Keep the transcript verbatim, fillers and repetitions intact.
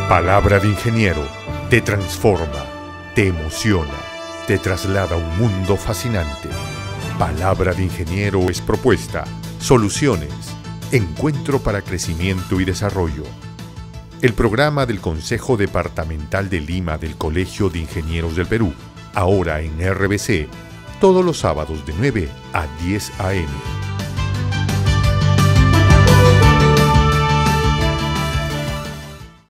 Palabra de Ingeniero te transforma, te emociona, te traslada a un mundo fascinante. Palabra de Ingeniero es propuesta, soluciones, encuentro para crecimiento y desarrollo. El programa del Consejo Departamental de Lima del Colegio de Ingenieros del Perú, ahora en R B C, todos los sábados de nueve a diez a eme